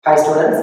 Hi students,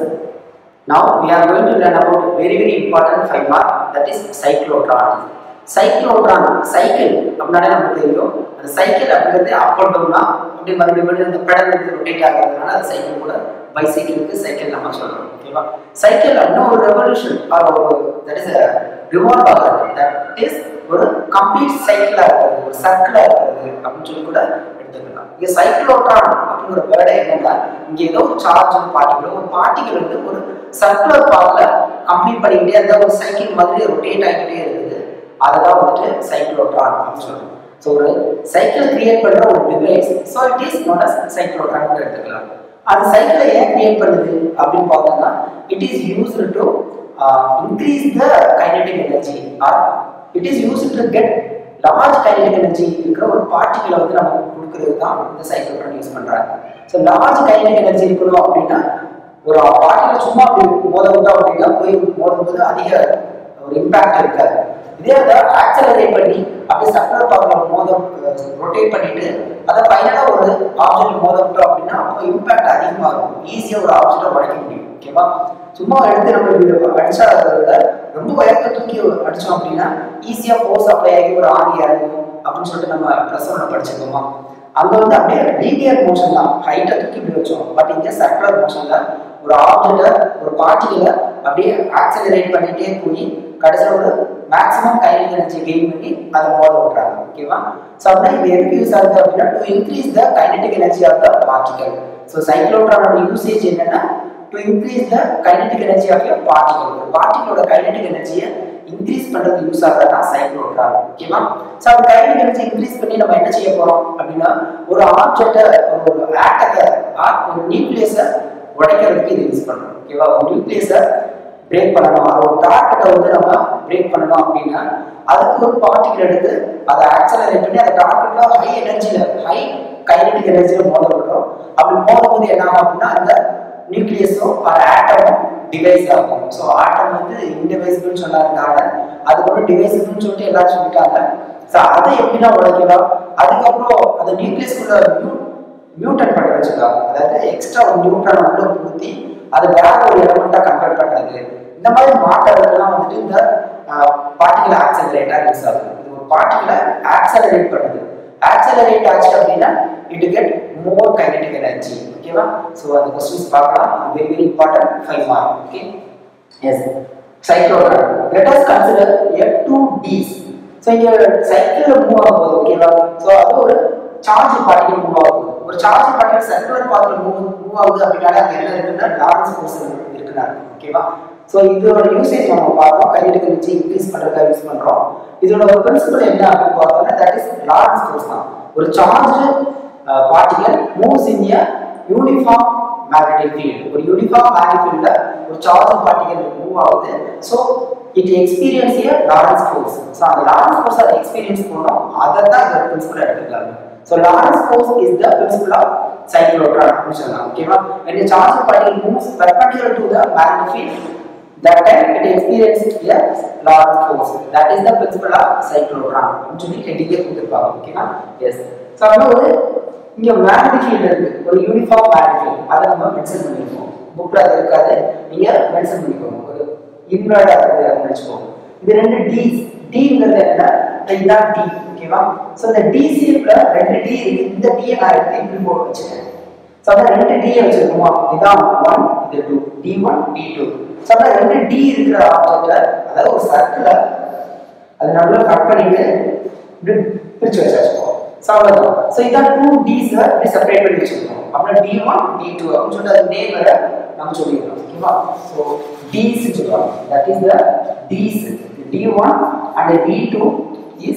now we are going to learn about very important 5 mark, that is cyclotron. Cyclotron, cycle அப்படினாலே நமக்கு தெரியும். அந்த cycle அப்படிங்கிறது up and டவுனா அப்படி மறுபடியும் அந்த பெடல் வந்து ரொட்டேட் ஆகிறதுனால அந்த சைக்கிள் கூட பைசைக்கிளுக்கு சைக்கிள் நம்ம சொல்றோம். ஓகேவா? சைக்கிள் அப்படின்னா ஒரு ரெவல்யூஷன் ஆர் ஒரு தட் இஸ் a revolve ஆகிறது. தட் இஸ் ஒரு கம்ப்ளீட் சைக்கிளா இருக்குது, ஒரு சர்க்கிளா இருக்குது அப்படின்னு சொல்லி கூட எடுத்துக்கலாம். இங்க சைக்ளோட்ரான் அப்படிங்கிற வேர்டே என்னன்னா, இங்க ஏதோ ஒரு சார்ஜ் பார்ட்டிகல் வந்து ஒரு சர்க்குலர் பாத்ல கம்ப்ளீட் பண்ணிக்கிட்டே அந்த ஒரு சைக்கிள் மாதிரி ரொட்டேட் ஆகிட்டே இருக்குது. அதுதான் வந்துட்டு சைக்ளோட்ரான் அப்படின்னு சொல்றோம். ஸோ ஒரு சைக்கிள் கிரியேட் பண்ற ஒரு device, so it is note as cyclotron எடுத்துக்கலாம். அந்த சைக்கிளை ஏன் கிரியேட் பண்ணுது அப்படின்னு பார்த்தோம்னா, it is used to increase the kinetic energy or it is used to get large kinetic energy இருக்கிற ஒரு பார்ட்டிகலை வந்து நம்ம கொடுக்கிறது தான் இந்த சைக்ளோட்ரான் யூஸ் பண்றாங்க. ஸோ லார்ஜ் kinetic energy இருக்கணும் அப்படின்னா ஒரு பார்ட்டிகல் சும்மா அப்படி மோத விட்டோம் அப்படின்னா போய் மோதும்போது அதிக ஒரு இம்பாக்ட் இருக்காது. இதே அதை ஆக்சலரேட் பண்ணி அப்படியே சர்க்குலர் பாத்ல ரொட்டேட் பண்ணிட்டு அதை ஃபைனலாக ஒரு ஆப்ஜெக்ட் மோத விட்டோம் அப்படின்னா அப்போ இம்பாக்ட் அதிகமாக இருக்கும், ஈஸியாக ஒரு ஆப்ஜெக்டை உடைக்க முடியும். ஓகேவா? சும்மா எடுத்து நம்ம அடிச்சா அதை விட ரொம்ப உயரத்தை தூக்கி அடிச்சோம் அப்படின்னா ஈஸியாக ஃபோர்ஸ் அப்ளை ஆகி ஒரு ஆணி இறங்கும் அப்படின்னு சொல்லிட்டு நம்ம ப்ளஸ் ஒன்று படிச்சிருக்கோமா. அங்கே வந்து அப்படியே லீனியர் மோஷன் தான், ஹைட்டை தூக்கி இப்படி வச்சோம். பட் இங்கே சர்க்குலர் மோஷன்ல ஒரு ஆப்ஜெக்டை ஒரு பார்ட்டிகளை அப்படியே ஆக்சலரேட் பண்ணிட்டே போய் கடைசியில் ஒரு மேக்ஸிமம் கைனடிக் எனர்ஜி கெயின் பண்ணி அதை மோத விட்றாங்க. ஓகேவா? ஸோ அப்படின்னா இது எதுக்கு யூஸ் ஆகுது அப்படின்னா to increase the kinetic energy of the particle. So சைக்ளோட்ரானோட யூசேஜ் என்னன்னா to increase the kinetic energy of a particle. ஒரு பார்ட்டிகளோட கைனடிக் எனர்ஜியை இன்க்ரீஸ் பண்றது யூஸ் ஆகுறதா சைக்ளோட்ரான். ஓகேவா? ஸோ அந்த கைனடிக் எனர்ஜி இன்க்ரீஸ் பண்ணி நம்ம என்ன செய்ய போறோம் அப்படின்னா ஒரு ஆப்ஜெக்டை ஒரு ஆட்டத்தை ஒரு நியூக்ளியஸை உடைக்கிறதுக்கு இது யூஸ் பண்றோம். ஓகேவா? ஒரு நியூக்ளியஸை பிரேக் பண்ணணும், ஒரு டார்கெட்டை வந்து நம்ம பிரேக் பண்ணணும் அப்படின்னா அதுக்கு ஒரு பார்ட்டிகல் எடுத்து அதை ஆக்சலரேட் பண்ணி அந்த டார்கெட்ல ஹை எனர்ஜியில ஹை கைனடிக் எனர்ஜியில மோத விடுறோம். அப்படி மோதும்போது என்ன ஆகும் அப்படின்னா அந்த நியூக்ளியஸும் ஆட்டமும் டிவைஸ் ஆகும். ஸோ ஆட்டம் வந்து இன்டிவைசிபிள்னு சொன்னாங்க ஆட்டம், அதுக்கப்புறம் டிவைசிபிள்னு சொல்லிட்டு எல்லாரும் சொல்லிட்டாங்க. ஸோ அதை எப்படிலாம் உடைக்கலாம், அதுக்கப்புறம் அந்த நியூக்ளியஸ்குள்ள மியூட்டன் பண்ண வச்சுக்கலாம், அதாவது எக்ஸ்ட்ரா ஒரு நியூட்ரான் உள்ள பூர்த்தி அதை வேற ஒரு எலமெண்டா கன்வெர்ட் பண்றது, இந்த மாதிரி மாற்றங்கள்லாம் வந்துட்டு இந்த பார்ட்டிகல் ஆக்சலரேட்டா யூஸ் ஆகுது. இது ஒரு பார்ட்டிகலை ஆக்சலரேட் பண்ணுது. ஆக்சலரேட் ஆச்சு அப்படின்னா it get more kinetic energy. ஓகேவா? ஸோ அந்த கொஸ்டின்ஸ் பார்க்கலாம். Very important 5 mark. Okay, yes cyclotron. Let us consider a 2 Ds. So இங்க சைக்கிள் மூவ் ஆகுது. ஓகேவா? ஸோ அது ஒரு சார்ஜ் பார்ட்டிகல் மூவ் ஆகுது. ஒரு சார்ஜ் பார்ட்டிகல் சர்க்குலர் பாத்ல மூவ் ஆகுது அப்படின்னாலே அங்க என்ன இருக்குன்னா லாரன்ஸ் ஃபோர்ஸ் இருக்குன்னா. ஓகேவா? ஸோ இதோட யூசேஜ் நம்ம பார்த்தோம், கைனடிக் எனர்ஜி இன்க்ரீஸ் பண்றதுக்காக யூஸ் பண்றோம். இதோட பிரின்சிபல் என்ன அப்படின்னு பார்த்தோம்னா தட் இஸ் லாரன்ஸ் ஃபோர்ஸ் தான். ஒரு charge particle moves in a uniform magnetic field. ஒரு யூனிஃபார்ம் மேக்னெட்டிக் ஃபீல்ட்ல ஒரு சார்ஜ் பார்ட்டிகல் மூவ் ஆகுது. So it experience a Lorentz force. So அந்த லாரன்ஸ் ஃபோர்ஸ் அதை எக்ஸ்பீரியன்ஸ் பண்ணோம், அதை தான் இதோட பிரின்சிபல் எடுத்துக்கலாம். So Lorentz force is the principle of cyclotron. Okay, when a charged particle moves perpendicular to the magnetic field, that time it experiences a Lorentz force. That is the principle of cyclotron. Actually, heading கொடுத்திருப்பாங்க. ஓகேவா? S. So வந்து இங்க magnetic field இருக்கு, ஒரு uniform magnetic field. அதை நம்ம mention பண்ணிருக்கோம். புக்ல அது இருக்காது, நீங்க மென்ஷன் பண்ணிக்கோங்க. ஒரு இன்வெர்டா இருக்கு அப்படின்னு வெச்சுக்கோங்க. இது ரெண்டு D's. Dங்கிறது என்னன்னா இதுதான் D. ஓகேவா? சோ இந்த DC ல ரெண்டு D இருக்கு. இந்த D நான் எடுத்து இப்படி போட்டு வச்சிருக்கேன். சோ அந்த ரெண்டு D வச்சிருக்கோமா, இதான் 1 இது 2, D1 D2. சோ அந்த ரெண்டு D இருக்கிற ஆப்ஜெக்ட்ல அதாவது ஒரு சர்க்கிள அது நடுவுல கட் பண்ணிட்டு இப்படி பிரிச்சு வச்சிருக்கோம். சோ அவ்வளவுதான். சோ இதான் 2 D's இப்படி செப்பரேட் பண்ணி வச்சிருக்கோம். அப்புறம் D1 D2 அப்படின்னு சொல்லிட்டு அது நேம் வேற நம்ம சொல்லிடலாம். ஓகேவா? சோ D's சொல்றோம். That is the D's. D1 and D2 is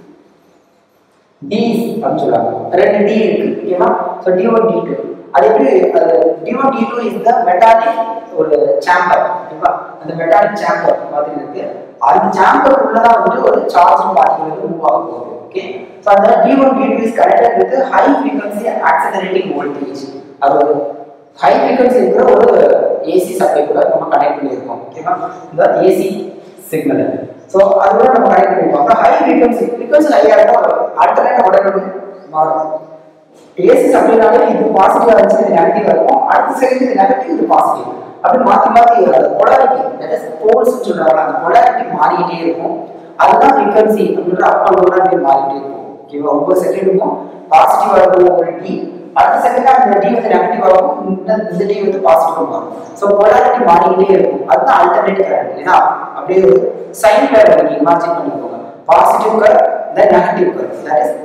D's அப்படின்னு சொல்றாங்க. ரெண்டு D இருக்கு. ஓகேவா? சோ D1 D2 அது எப்படி D1 D2 is the metallic ஒரு சேம்பர். ஓகேவா? அந்த மெட்டாலிக் சேம்பர் மாதிரி இருக்கு. அந்த சேம்பர் உள்ள தான் வந்து ஒரு சார்ஜ் பார்ட்டிகல் வந்து மூவ் ஆக போகுது. ஓகே, சோ அந்த D1 D2 is connected with high frequency accelerating voltage. அது ஹை frequency இருக்கிற ஒரு AC சப்ளை கூட நம்ம கனெக்ட் பண்ணியிருக்கோம். ஓகேவா? இந்த AC சிக்னல். சோ அதுல நம்ம கனெக்ட் பண்ணிருக்கோம். ஹை frequency ஹையா இருந்தா ஆல்டர்னேட் உடனே மாறும். ஏசி சப்ளைனாலே இது பாசிட்டிவா இருந்துச்சு இது நெகட்டிவா இருக்கும், அடுத்த செகண்ட் இது நெகட்டிவ் இது பாசிட்டிவ், அப்படி மாத்தி மாத்தி பொலாரிட்டி தட் இஸ் போல்ஸ் சொல்றாங்க, அந்த பொலாரிட்டி மாறிக்கிட்டே இருக்கும். அதுதான் ஃப்ரீக்வன்சி அப்படின்ற அப் அண்ட் டவுன் அப்படி மாறிட்டே இருக்கும். ஓகேவா, ஒவ்வொரு செகண்டுக்கும் பாசிட்டிவா இருக்கும் ஒரு டி, அடுத்த செகண்ட் அந்த டி வந்து நெகட்டிவா இருக்கும், இந்த டி வந்து பாசிட்டிவா மாறும். ஸோ பொலாரிட்டி மாறிக்கிட்டே இருக்கும். அதுதான் அல்டர்னேட் கரண்ட். ஏன்னா அப்படியே ஒரு சைன் வேவ் நீங்க இமேஜின் பண்ணிக்கோங்க, positive current then negative current, that is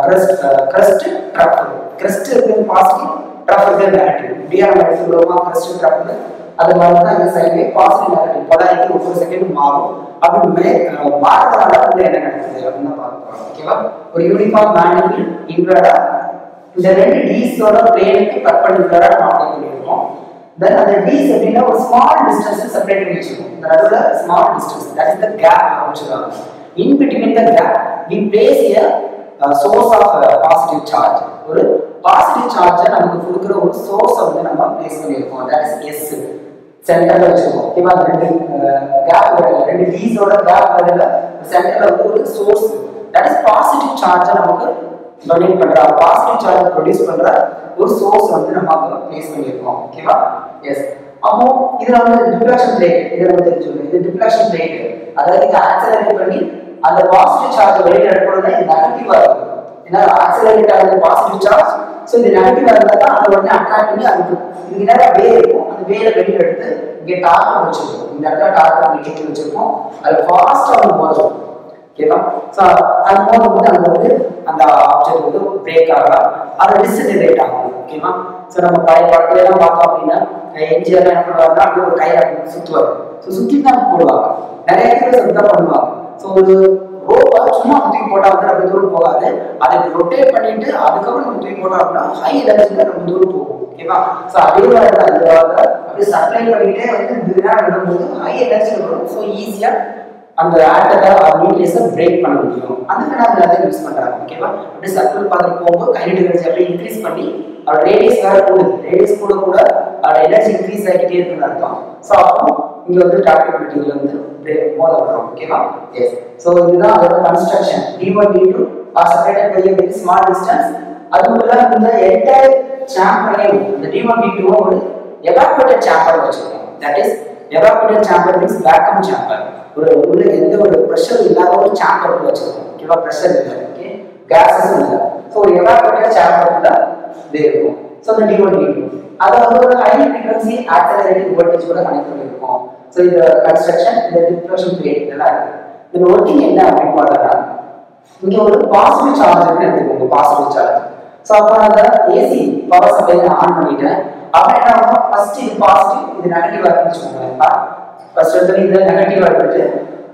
crest trough. crest is positive, trough is negative. இப்படியே நம்ம எடுத்துக்கிறோமா crest trough, அது மாதிரி தான் இந்த சைடு பாசிட்டிவ் நெகட்டிவ் பொலாரிட்டி ஒவ்வொரு செகண்ட் மாறும். அப்படி மாறதுனால வந்து என்ன நடக்குது அப்படின்னு பார்க்கலாம். ஓகேவா, ஒரு யூனிஃபார்ம் மேக்னெட்டிக் இன்வெர்டர் இந்த ரெண்டு டீஸோட பிளேனுக்கு பர்பெண்டிகுலரா நம்ம அப்ளை பண்ணியிருக்கோம். தென் அந்த டீஸ் எப்படின்னா ஒரு ஸ்மால் டிஸ்டன்ஸ் செப்பரேட் பண்ணி வச்சிருக்கோம். இந்த நடுவுல small distance, that is the gap வச்சிருக்காங்க. In between the gap we place a source of positive charge. ஒரு பாசிட்டிவ் சார்ஜை நமக்கு கொடுக்குற ஒரு சோர்ஸை வந்து நம்ம பிளேஸ் பண்ணியிருக்கோம், தட் இஸ் எஸ் சென்டர்ல வச்சிருக்கோம். ஓகேவா, ரெண்டு கேப் ரெண்டு டீஸோட கேப் நடுவுல சென்டர்ல வந்து ஒரு சோர்ஸ், தட் இஸ் பாசிட்டிவ் சார்ஜை நமக்கு டொனேட் பண்ற பாசிட்டிவ் சார்ஜ் ப்ரொடியூஸ் பண்ற ஒரு சோர்ஸ் வந்து நம்ம அங்க பிளேஸ் பண்ணியிருக்கோம். ஓகேவா, எஸ். அப்போ இதுல வந்து டிஃப்ளெக்ஷன் பிளேட், இதை நம்ம தெரிஞ்சுக்கணும். இது டிஃப்ளெக்ஷன் பிளேட், அதாவது இதை ஆக்சலரேட் பண்ணி அந்த பாசிட்டிவ் சார்ஜ் வெளியில எடுக்கணும்னா இது நெகட்டிவா இருக்கும். ஏன்னா ஆக்சலரேட் ஆகுது பாசிட்டிவ் சார்ஜ், ஸோ இது நெகட்டிவா இருந்தா தான் அதை உடனே அட்ராக்ட் பண்ணி அதுக்கு இதுக்கு நேரா வே இருக்கும், அந்த வேல வெளியில எடுத்து இங்கே டார்கெட் வச்சிருக்கோம். இந்த இடத்துல டார்கெட் கேட்டு வச்சிருக்கோம், அது ஃபாஸ்டா வந்து போதும். ஓகேவா, ஸோ அது போகும்போது அங்கே வந்து அந்த ஆப்ஜெக்ட் வந்து பிரேக் ஆகலாம், அதை டிஸ்இன்டகிரேட் ஆகும். ஓகேவா, ஸோ நம்ம பழைய படத்துல எல்லாம் பார்த்தோம் அப்படின்னா என்ஜிஆர் என்ன பண்ணுவாங்கன்னா அப்படியே ஒரு கையில சுற்றுவார், ஸோ சுற்றி தான் போடுவாங்க, நிறைய பேர் சுற்றி தான் பண்ணுவாங்க. ஸோ ஒரு ரோப்பை சும்மா தூக்கி போட்டால் வந்து ரொம்ப தூரம் போகாது, அதை ரொட்டேட் பண்ணிட்டு அதுக்கப்புறம் நம்ம தூக்கி போட்டோம் அப்படின்னா ஹை எனர்ஜியில் ரொம்ப தூரம் போகும். ஓகேவா, ஸோ அதே மாதிரி தான் இந்த அப்படியே சப்ளை பண்ணிட்டே வந்து இதுதான் விடும்போது ஹை எனர்ஜியில் வரும். ஸோ ஈஸியாக அந்த ஆட்டத்தை நியூக்ளியஸை பிரேக் பண்ண முடியும். அந்த ஃபினாமினா தான் யூஸ் பண்ணுறாங்க. ஓகேவா, அப்படியே சர்க்கிள் பார்த்துட்டு போகும்போது கைனடிக் எனர்ஜி அப்படியே இன்க்ரீஸ் பண்ணி அதோட ரேடியஸ் வேற கூடுது, ரேடியஸ் கூட கூட அதோட எனர்ஜி இன்க்ரீஸ் ஆகிட்டே இருக்குன்னு அர்த்தம். ஸோ அப்போ இங்க வந்து டார்கெட் மெட்டீரியல் வந்து மோத வரும். ஓகேவா, எஸ். ஸோ இதுதான் அதோட construction. D1 D2 are separated by a very small distance. அதுக்குள்ள இந்த என்டையர் சாம்பரையும் இந்த D1 D2 ஒரு எவாபரேட்டட் சாம்பர் வச்சிருக்கோம். That is evaporated chamber means vacuum chamber. ஒரு உள்ள எந்த ஒரு பிரஷர் இல்லாத ஒரு சாம்பர் வச்சிருக்கோம். ஓகேவா, பிரஷர் இல்லை, ஓகே, கேஸஸ் இல்லை. ஸோ ஒரு எவாபரேட்டட் சாம்பர் தான் இது இருக்கும். ஸோ இந்த D1 D2 அதை வந்து ஒரு ஹை ஃப்ரீக்வன்சி ஆக்சலரேட்டிஙங் வோல்டேஜ் கூட கனெக்ட் பண்ணியிருக்கோம். ஸோ இந்த கன்ஸ்ட்ரக்ஷன், இந்த டிஃப்ளெக்ஷன் பிளேட் இதெல்லாம் இருக்கு. இந்த ஒர்க்கிங் என்ன அப்படின்னு பார்த்தோம்னா இங்கே ஒரு பாசிட்டிவ் சார்ஜ் இருக்குன்னு எடுத்துக்கோங்க, பாசிட்டிவ் சார்ஜ். ஸோ அப்போ அந்த ஏசி பவர் சப்ளை நான் ஆன் பண்ணிட்டேன். அப்போ என்ன ஆகும், ஃபர்ஸ்ட் இது பாசிட்டிவ் இது நெகட்டிவா இருக்குன்னு வச்சுக்கோங்க. ஃபர்ஸ்ட் எடுத்து இது நெகட்டிவா எடுத்துட்டு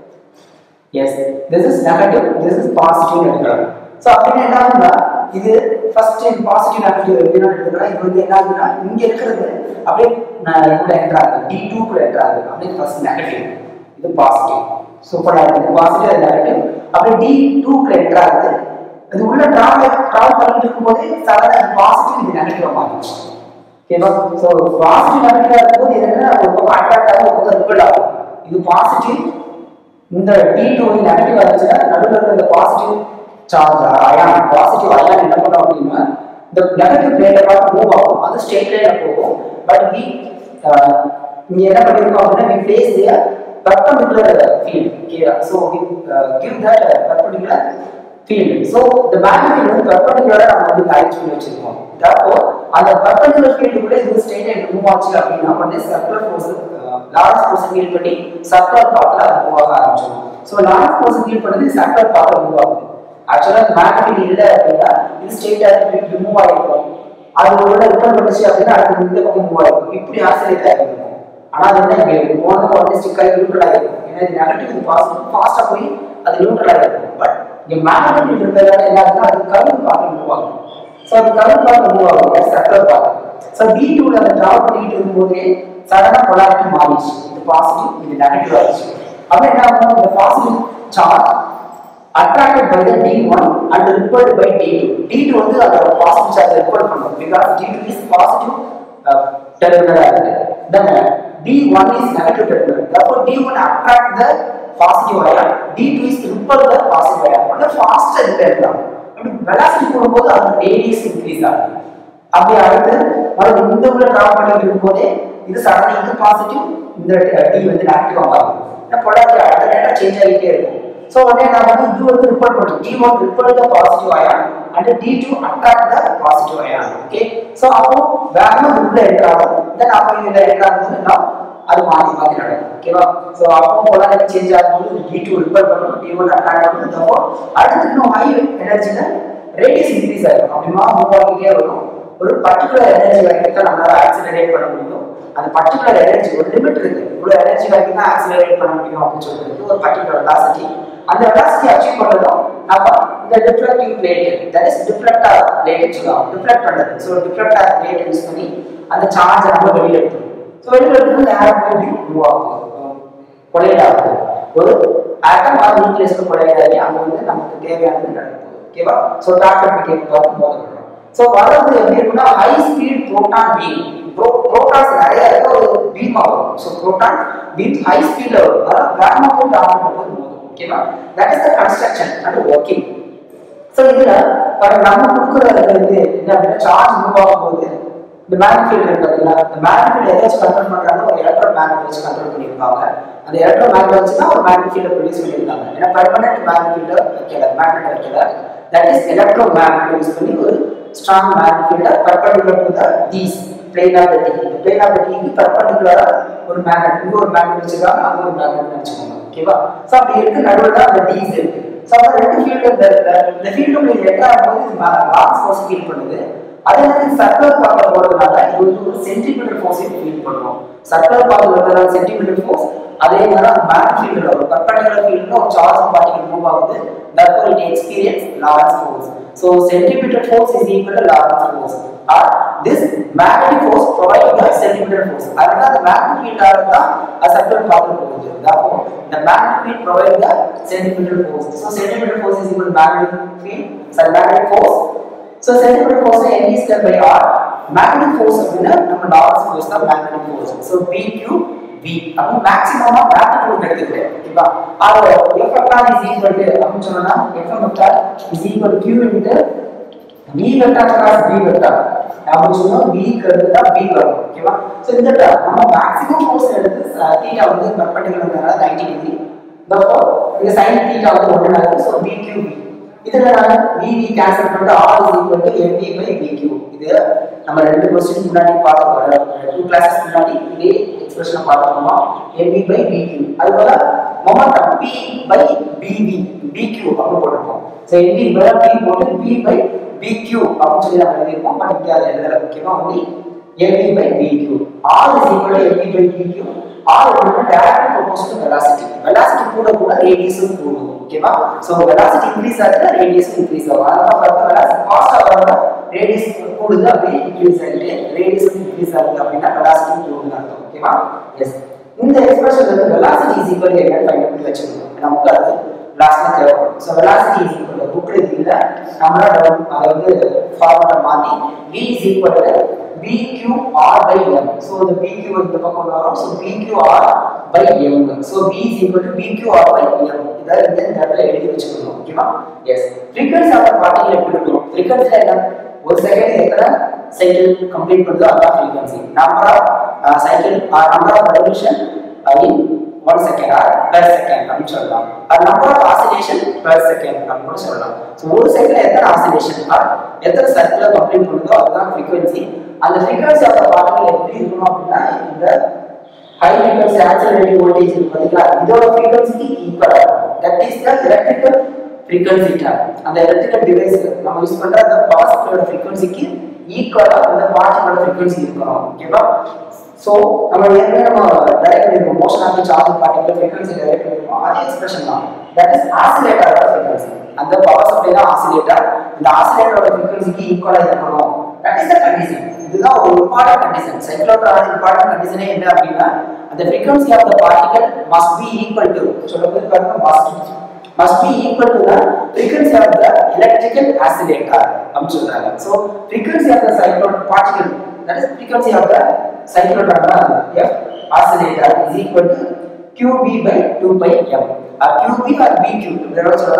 yes this is negative this is positive எடுக்கிறோம். ஸோ அப்படின்னு என்ன ஆகுதுன்னா இது ஃபர்ஸ்ட் பாசிட்டிவ் நெகட்டிவ் எப்படின்னு எடுத்துக்கலாம். இது வந்து என்ன ஆகுதுன்னா இங்க இருக்கிறது அப்படியே இதுல என்ட்ராது, D2 குள்ள என்ட்ராது. அப்படியே ஃபர்ஸ்ட் நெகட்டிவ் இது பாசிட்டிவ், சூப்பரா இருக்கு, பாசிட்டிவ் அது நெகட்டிவ் அப்படியே D2 குள்ள என்ட்ராது. அது உள்ள டிராவல் பண்ணிட்டு இருக்கும்போது சடனா பாசிட்டிவ் இது நெகட்டிவா மாறிடுச்சு. ஓகேவா, ஸோ பாசிட்டிவ் நெகட்டிவா இருக்கும்போது என்னன்னா ஒரு பக்கம் அட்ராக்ட் ஆகும், ஒரு பக்கம் ரிப்பல் ஆகும். இது பாசிட்டிவ், இந்த D2 வந்து நெகட்டிவா இருந்துச்சுன்னா நடுவில் இருக்க இந்த positive charge ion positive ion என்ன பண்ணும் அப்படின்னா இந்த நெகட்டிவ் பிளேட்டை பார்த்து மூவ் ஆகும், அது ஸ்ட்ரெயிட் லைன்ல போகும். பட் இங்க என்ன பண்ணிருக்கோம் அப்படின்னா we place a perpendicular field. Okay, so we give that perpendicular field. So the magnetic field வந்து perpendicular நம்ம வந்து லைட் பண்ணி வச்சிருக்கோம். therefore அந்த perpendicular field கூட இது ஸ்ட்ரெயிட் லைன் மூவ் ஆச்சு அப்படின்னா வந்து circular force Lorentz force feel பண்ணி சர்க்குலர் பாத்ல அது மூவ் ஆக ஆரம்பிச்சிடும். ஸோ லாரன்ஸ் ஃபோர்ஸ் ஃபீல் பண்ணி சர்க்குலர் பாத்ல மூவ் ஆகுது. ஆக்சுவலா மேக்னெட்டிக் இல்லை அப்படின்னா இது ஸ்ட்ரெயிட்டா ரிமூவ் ஆகிருக்கும், அது ஒரு ரிட்டர்ன் பண்ணுச்சு அப்படின்னா அது இந்த பக்கம் மூவ் ஆகிருக்கும், இப்படி ஆசிலேட் ஆகிருக்கும். ஆனா அது என்ன இங்கே போனது உடனே ஸ்டிக் ஆகி நியூட்ரல் ஆகிருக்கும். ஏன்னா இது நெகட்டிவ் இது பாசிட்டிவ் ஃபாஸ்டா போய் அது நியூட்ரல் ஆகிருக்கும். பட் இங்கே மேக்னெட்டிக் இருக்கிறதால என்ன ஆகுதுன்னா அது கர்வ் பாத்து மூவ் ஆகும். ஸோ அது கர்வ் பாத்து மூவ் ஆகும், சர்க்குலர் பாத். ஸோ D2ல அந்த டிராவல் பண்ணிட்டு இருக்கும்போதே சடனா பொலாரிட்டி மாறிடுச்சு, இது பாசிட்டிவ் இது நெகட்டிவ் ஆயிடுச்சு. அப்ப என்ன ஆகும், இந்த positive charge attracted by the D1 and repelled by D2. D2 வந்து அந்த பாசிட்டிவ் சார்ஜ் repel பண்ணும் because D2 is positive terminal ஆகுது. Then D1 is negative terminal. Therefore D1 attract the positive ion, D2 is repel the positive ion. அது faster repel ஆகும். அப்படி velocity போடும்போது அந்த radius increase ஆகுது. அப்படி அடுத்து மறுபடியும் இந்த உள்ள டிராப் பண்ணிட்டு இருக்கும்போதே இது சடனா இது பாசிட்டிவ், இந்த டி வந்து நெகட்டிவா மாறும். ப்ராடக்ட் ஆல்டர்னேட்டா சேஞ்ச் ஆகிட்டே இருக்கும். ஸோ உடனே நம்ம வந்து இது வந்து ரிப்போர்ட் பண்ணுறோம், D1 report the positive ion and D2 attract the positive ion. Okay, so அப்போ வேகமாக உள்ள என்ட்ராகும், தென் அப்போ இதில் என்ட்ராகும்போது நான் அது மாற்றி மாற்றி நடக்கும். ஓகேவா? ஸோ அப்போ பொலாரிட்டி சேஞ்ச் ஆகும்போது D2 ரிப்போர்ட் பண்ணும், D1 அட்ராக்ட் பண்ணும். அப்போ அடுத்து இன்னும் ஹை எனர்ஜியில் ரேடியஸ் இன்க்ரீஸ் ஆகும். அப்படிமா மூவ் ஆகிட்டே வரும். ஒரு பர்டிகுலர் எனர்ஜி வரைக்கும் தான் நம்மளால ஆக்சிலரேட் பண்ண முடியும். அந்த பர்டிகுலர் எனர்ஜி ஒரு லிமிட் இருக்கு, இவ்வளோ எனர்ஜி வரைக்கும் தான் ஆக்சிலரேட் பண்ண முடியும் அப்படின்னு சொல்லிட்டு ஒரு பர்டிகுலர் வெலாசிட்டி. அந்த வெலாசிட்டி அச்சீவ் பண்ணதும் நம்ம இந்த deflective plate, that is deflector plate சொல்லுவாங்க, டிஃப்ளெக்ட் பண்ணுறது. ஸோ டிஃப்ளெக்டர் பிளேட் யூஸ் பண்ணி அந்த சார்ஜை நம்ம வெளியில் எடுத்துரும். ஸோ வெளியில் எடுத்து நேரம் போய் மூவ் ஆகும், கொலைட் ஆகுது. ஒரு ஆட்டம் ஆர் நியூக்ளியஸ்க்கு கொலைட் ஆகி அங்கே வந்து நமக்கு தேவையானது நடக்கும். ஓகேவா? ஸோ டாக்டர் பிகேட் பார்க்கும்போது ஸோ வர்றது எப்படி இருக்குன்னா high speed proton beam. Protons நிறைய இருக்க ஒரு பீம் ஆகும். ஸோ புரோட்டான் பீம் ஹை ஸ்பீட்ல வரும், அதாவது வேகமாக போய் டாக்டர் போகும்போது. ஓகேவா? That is the construction and working. So இதுல நம்ம கொடுக்குறது வந்து என்ன அப்படின்னா சார்ஜ் மூவ் ஆகும்போது இந்த மேக்னெட் இருக்கு பார்த்தீங்களா, இந்த மேக்னெட் எதாச்சும் கண்ட்ரோல் பண்றாங்க, ஒரு எலக்ட்ரோ மேக்னெட் வச்சு கண்ட்ரோல் பண்ணியிருப்பாங்க. அந்த எலக்ட்ரோ மேக்னெட் வச்சு தான் ஒரு மேக்னெட் ஃபீல்டை ப்ரொடியூஸ் பண்ணியிருக்காங்க. ஏன்னா பெர்மனன்ட் மேக்னெட் ஃபீல்டை வைக்கல, மேக்னெட் வைக்கல. That is electromagnet use பண்ணி ஒரு ஸ்ட்ராங் மேக்னெட் ஃபீல்டை perpendicular to the these plane of the D. இந்த பிளேன் ஆஃப் த டிக்கு பர்பெண்டிகுலரா ஒரு மேக்னெட், இங்க ஒரு மேக்னெட் வச்சிருக்காங்க, அங்க ஒரு மேக்னெட் வச்சுக்கோங்க. ஓகேவா? ஸோ அப்படி இருக்கு, நடுவில் தான் அந்த டீஸ் இருக்கு. ஸோ அந்த ரெண்டு ஃபீல்டு இந்த ஃபீல்டு எட்டாகும் போது லாஸ் ஃபோர்ஸ் ஃபீல் பண்ணுது. அதே மாதிரி சர்க்குலர் பாத்ல போறதுனால இது வந்து ஒரு சென்டிமீட்டர் ஃபோர்ஸை ஃபீல் பண்ணுவோம். சர்க்குலர் பாத்ல வரதுனால சென்டிமீட்டர் ஃபோர்ஸ், அதே மாதிரி மேக்னெட் ஃபீல்ட்ல ஒரு பர்பெண்டிகுலர் ஃபீல்ட்ல ஒரு சார்ஜ் பார்ட்டிகல் மூவ் ஆகுது, therefore it experience Lorentz force. So centimeter force is equal to Lorentz force, or this magnetic force provides the centimeter force. அதனால the magnetic field ஆனதா a circular path போகுது. therefore the magnetic field provides the centimeter force. So centimeter force is equal to magnetic field, so magnetic force. So centimeter force is n square by r. magnetic force அப்படினா நம்ம Lorentz force தான் magnetic force. So pq v அப்போ maximum magnitude எடுத்துக்கிறேன். ஓகேவா? ஆக f vector is equal to அப்படி சொன்னா f vector is equal to q into v vector cross b vector. அப்படி சொன்னா v க்கு அடுத்தா b வரும். ஓகேவா? சோ இந்த நம்ம மேக்ஸिमम ஃபோர்ஸ் எடுத்து θ வந்து பெர்பெண்டிகுலர்னால 90 டிகிரி. therefore இந்த sin θ வந்து 1 ஆகுது. So bqv. இதுல நான் vv கேன்சல் பண்ணிட்டு r is equal to mv by bq. இது நம்ம ரெண்டு क्वेश्चन முன்னாடி பார்த்தோம், 2 கிளாसेस முன்னாடி இதே எக்ஸ்பிரஷனை பார்த்தோமா, mv by bq. அதுபோல momentum p by bv bq அப்படி போட்டுப்போம். சோ mv by p போட்டு p by bq அப்படி சொல்லி நம்ம எழுதிருப்போம். பட் இங்க அது எழுதல. ஓகேவா? only mv by bq. r is equal to mv by bq. r வந்து direct proportional to velocity. Velocity கூட கூட ரேடியஸும் கூடும். ஓகேவா? சோ வெலாசிட்டி இன்கிரீஸ் ஆச்சுனா ரேடியஸும் இன்கிரீஸ் ஆகும். அதனால பார்த்தா வெலாசிட்டி ஃபாஸ்டா வரத ரேடியஸ் கூடுது, அப்படியே இன்கிரீஸ் ஆகிட்டே ரேடியஸும் இன்கிரீஸ் ஆகுது அப்படின்னா வெலாசிட்டி கூடுதுன்னு அர்த்தம். ஓகேவா? எஸ். இந்த எக்ஸ்பிரஷன் வந்து வெலாசிட்டி இஸ் ஈக்குவல் டு என்ன ஃபைண்ட் பண்ணி வச்சுக்கணும். நமக்கு அது லாஸ்ட்ல தேவைப்படும். So velocity is equal to புக்ல இல்ல, நம்மளோட அதை வந்து ஃபார்முலா மாத்தி v is equal to bqr by m. so the bq இந்த பக்கம் வரும். so bqr by m. so v is equal to bqr by m. இத இந்த இடத்துல எழுதி வச்சுக்கணும். ஓகேவா? எஸ். frequency ஆஃப் பார்ட்டிகல் எப்படி இருக்கும்? frequency என்ன? ஒரு செகண்ட் எத்தனை சைக்கிள் கம்ப்ளீட் பண்ணுதோ அதான் frequency. Number of cycle or number of revolution in 1 second or per second அப்படி சொல்லலாம். அது number of oscillation per second அப்படி கூட சொல்லலாம். சோ ஒரு செகண்ட்ல எத்தனை ஆசிலேஷன் ஆர் எத்தனை சைக்கிள் கம்ப்ளீட் பண்ணுதோ அதுதான் frequency. அந்த frequency ஆஃப் பார்ட்டிகல் எப்படி இருக்கணும் அப்படின்னா இந்த high frequency accelerating voltage இருக்கு பாத்தீங்களா, இதோட frequency ஈக்குவலா இருக்கும். That is the electrical frequency term. அந்த எலக்ட்ரிக்கல் டிவைஸ் நம்ம யூஸ் பண்ற அந்த பவர் சப்ளையோட frequency-க்கு ஈக்குவலா அந்த பார்ட்டிகளோட frequency இருக்கணும். ஓகேவா? சோ நம்ம ஏற்கனவே நம்ம டைரக்ட் பண்ணிருக்கோம், motion of the charge particle frequency direct பண்ணிருக்கோம். அதே எக்ஸ்பிரஷன் தான். தட் இஸ் ஆசிலேட்டரோட frequency. அந்த பவர் சப்ளை தான் ஆசிலேட்டர். இந்த ஆசிலேட்டரோட frequency-க்கு ஈக்குவலா இருக்கணும். That is the condition. இதுதான் ஒரு இம்பார்ட்டன்ட் கண்டிஷன். சைக்ளோட்ரான் இம்பார்ட்டன்ட் கண்டிஷனே என்ன அப்படின்னா அந்த frequency of the particle must be equal to சொல்லும்போது பாருங்க must be equal to the frequency of the electrical oscillator அப்படி சொல்றாங்க. so frequency of the cyclotron particle, that is frequency of the cyclotron f oscillator is equal to qb by 2 pi m. qb or bq இதெல்லாம் சொல்லலாம்.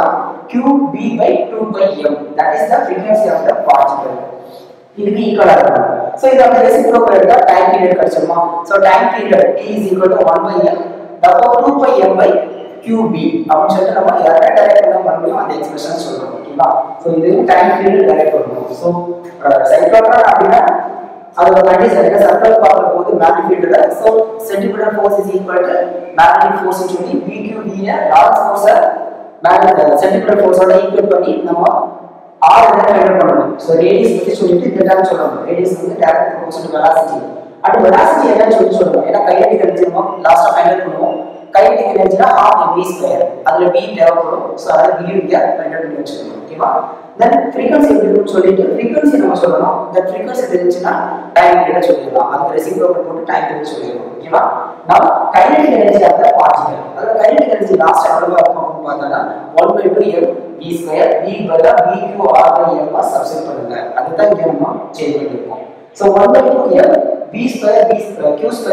qb by 2 by m. That is the frequency of the particle. இதுக்கு ஈக்குவலா இருக்கும். So இது அப்படியே reciprocal எடுத்தா time period கிடைச்சுமா. So time period t is equal to 1 by m. therefore 2 by m by qb அப்படினு சொல்லிட்டு நம்ம யாரை டைரக்ட் பண்ண மறுபடியும் அந்த எக்ஸ்பிரஷன் சொல்றோம். ஓகேவா. சோ இது டைம் பீரியட் டைரக்ட் பண்ணனும். சோ சைக்ளோட்ரான் அப்படினா அதோட கண்டிஷன் என்ன சர்க்கிள் பார்க்குற போது மேக்னிட்யூட்ல so centimetre force is equal to magnetic force = vqb ல லார்ஜ் ஃபோர்ஸ் மேக்னெட்டிக் சென்டிமீட்டர் ஃபோர்ஸோட ஈக்குவல் பண்ணி நம்ம r என்ன ஃபைண்ட் பண்ணனும். சோ ரேடியஸ் பத்தி சொல்லிட்டு டெல்டா சொல்லணும். ரேடியஸ் வந்து டைரக்ட் ப்ரொபோர்ஷனல் டு வெலாசிட்டி. அடுத்து வெலாசிட்டி என்னன்னு சொல்லணும். ஏன்னா கைனெடிக் எனர்ஜி நம்ம லாஸ்டா ஃபைண்ட் பண்ணுவோம். கைனெடிக் எனர்ஜினா ½ v². அதுல v தேவைப்படும். சோ அத v இங்க ஃபைண்ட் பண்ணி வச்சுக்கணும். ஓகேவா. then frequency எப்படி சொல்லிட்டு frequency நம்ம சொல்லணும். the frequency தெரிஞ்சுனா டைம் பீரியட் சொல்லிடலாம். அது ரெசிப்ரோக்கல் போட்டு டைம் பீரியட் சொல்லிடலாம். ஓகேவா. now kinetic energy of the particle. அதோட kinetic energy லாஸ்ட் எவ்வளவு இருக்கும் பார்த்தா 1/2 m v². v பதிலா vqr/m சப்ஸ்டிட்யூட் பண்ணுங்க. அதுதான் இங்க நம்ம சேஞ்ச் பண்ணிருக்கோம். So 1/2 m v²q²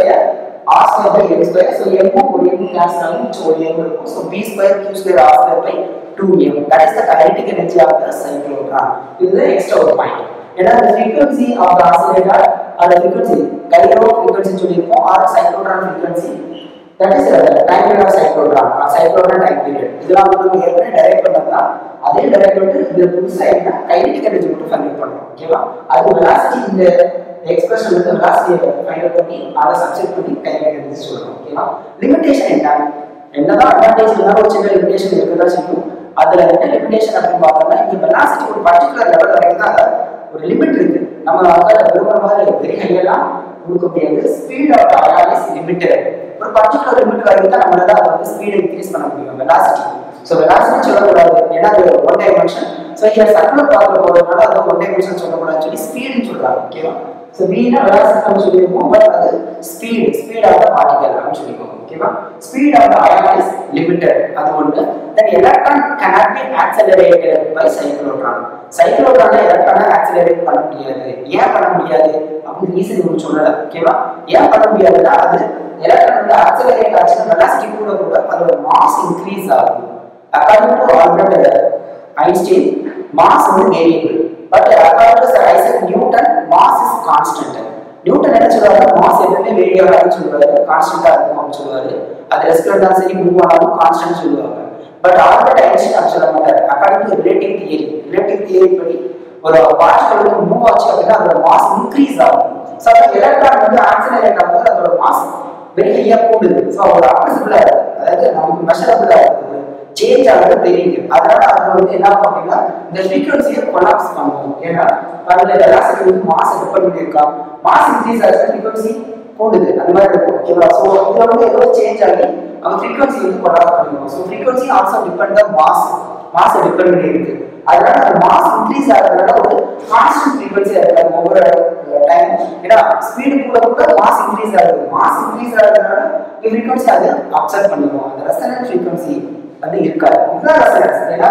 r² by m². so m ஒரு m கேன்சல் ஆகும். சோ ஒரு m இருக்கும். so v²q² r² by 2m. that is the kinetic energy of the cyclotron. this is the extra point. ஏன்னா the frequency of the oscillator or the frequency gyro frequency சொல்லிருப்போம் or cyclotron frequency, that is time period of cyclotron or cyclotron time period. இதெல்லாம் வந்து ஏற்கனவே direct பண்ணதா அதே direct பண்ணிட்டு இது புதுசா என்ன kinetic energy மட்டும் ஃபைண்ட் பண்றோம். ஓகேவா. அது velocity இந்த எக்ஸ்பிரஷன் வந்து velocity ஃபைண்ட் பண்ணி அத சப்ஸ்டிட்யூட் பண்ணி kinetic energy சொல்றோம். ஓகேவா. லிமிட்டேஷன் என்னதான் அட்வான்டேஜ் இருந்தாலும் ஒரு சின்ன லிமிட்டேஷன் இருக்கதா செய்யும். அதுல என்ன லிமிட்டேஷன் அப்படி பார்த்தோம்னா இந்த வெலாசிட்டி ஒரு பர்టిక్యులர் லெவல் வரைக்கும் தான் ஒரு லிமிட் இருக்கு. நம்ம அத விரும்புற மாதிரி வெரி ஹையெல்லாம் கொடுக்க முடியாது. Speed of ion is limited. ஒரு பர்టిక్యులர் லிமிட் வரைக்கும் தான் நம்மளால அத வந்து ஸ்பீட் இன்கிரீஸ் பண்ண முடியும் வெலாசிட்டி. சோ வெலாசிட்டி சொல்லக்கூடாது. ஏன்னா அது ஒன் டைமென்ஷன். சோ இங்க சர்க்குலர் பார்க்க போறதுனால அது ஒன் டைமென்ஷன் சொல்லக்கூடாதுன்னு சொல்லி ஸ்பீட்னு சொல்றாங்க. ஓகேவா. சோ v னா வெலாசிட்டி நம்ம சொல்லிருக்கோம். பட் அது ஸ்பீட் ஆஃப் தி பார்ட்டிகல் அப்படின்னு சொல்லிருக்கோம். ஓகேவா. Speed of the ion is limited. அது ஒன்று. then electron cannot be accelerated by cyclotron. cyclotron எலக்ட்ரானை ஆக்சிலரேட் பண்ண முடியாது. ஏன் பண்ண முடியாது அப்படி ரீசன் ஒன்னு சொல்லல. ஓகேவா. ஏன் பண்ண முடியாதுன்னா அது எலக்ட்ரான் வந்து ஆக்சிலரேட் ஆச்சுன்னா வெலாசிட்டி கூட அதோட மாஸ் இன்கிரீஸ் ஆகும். according to Albert Einstein mass is variable, but according to Sir Isaac Newton mass is constant. Newton என்ன சொல்றாரு, மாஸ் எப்பவுமே வேரியபிள் ஆகும்னு சொல்றாரு, கான்ஸ்டன்ட்டா இருக்கும்னு சொல்றாரு. அது ரெஸ்பிரேட் தான் சரி மூவ் ஆனாலும் கான்ஸ்டன்ட் சொல்லுவாங்க. பட் ஆல்பர்ட் ஐன்ஸ்டீன் அப்படி சொல்ல மாட்டார். அக்கார்டிங் டு ரிலேட்டிவ் தியரி படி ஒரு பார்ட்டிகல் வந்து மூவ் ஆச்சு அப்படின்னா அதோட மாஸ் இன்க்ரீஸ் ஆகும். ஸோ அந்த எலக்ட்ரான் வந்து ஆக்சிலரேட் ஆகும்போது அதோட மாஸ் வெரி ஹையா கூடுது. ஸோ ஒரு அப்ரிசிபிளா இருக்கு, அதாவது நமக்கு மெஷரபிளா இருக்கு, சேஞ்ச் ஆகுது தெரியுது. அதனால அது வந்து என்ன ஆகும் அப்படின்னா இந்த ஃப்ரீக்வன்சியை கொலாப்ஸ் பண்ணுவோம். ஏன்னா அதுல வெலாசிட்டி வந்து மாஸ் டிபெண்ட் பண்ணியிருக்கா, மாஸ் இன்க்ரீஸ் ஆகுது ஃப்ரீக்வன்சி கூடுது, அந்த மாதிரி இருக்கும். ஓகேவா. ஸோ இதுல வந்து ஏதோ சேஞ்ச் ஆகி அவங்க ஃப்ரீக்வன்சி வந்து கொலாப்ஸ் பண்ணுவோம். So frequency also depend on mass depend பண்ணி இருக்கு. அதனால அந்த மாஸ் இன்க்ரீஸ் ஆகிறதுனால ஒரு கான்ஸ்டன்ட் ஃப்ரீக்வன்சியா இருக்காது ஒவ்வொரு டைம். ஏன்னா ஸ்பீடு கூட மாஸ் இன்க்ரீஸ் ஆகுது, மாஸ் இன்க்ரீஸ் ஆகிறதுனால ஃப்ரீக்வன்சி அதை அப்சர்வ் பண்ணுவோம். அந்த ரெசனன்ட் ஃப்ரீக்வன்சி அது இருக்காது. இதுதான் ரெசனன்ஸ். ஏன்னா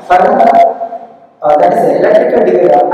that is electrical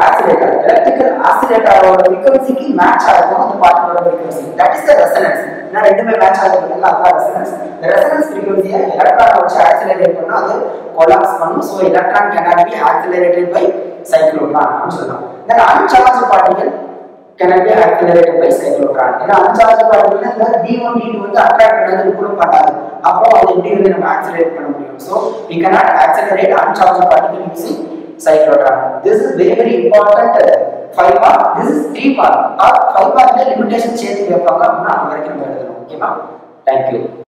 oscillator frequency match ஆகும் அந்த பார்ட்டிகளோட frequency. that is the resonance. நான் ரெண்டுமே மேட்ச் ஆகுதுல அதான் resonance. the resonance frequency electron வச்சு ஆக்சிலரேட் பண்ணா அது கொலாப்ஸ் பண்ணும். so electron cannot be accelerated by cyclotron அப்படி சொல்லலாம். then uncharged particle cannot be accelerated by cyclotron. ஏன்னா uncharged particle இந்த d1 d2 வந்து அட்ராக்ட் பண்ணது கூட பண்ணாது. அப்போ அது எப்படி வந்து நம்ம ஆக்சிலரேட் பண்ண முடியும்? so we cannot accelerate uncharged particle using cyclotron. This is very important 5 part. This is 3 part. 5 part limitation change கேட்பாங்க அப்படினா அது வரைக்கும் நம்ம எழுதணும். ஓகேவா. Thank you.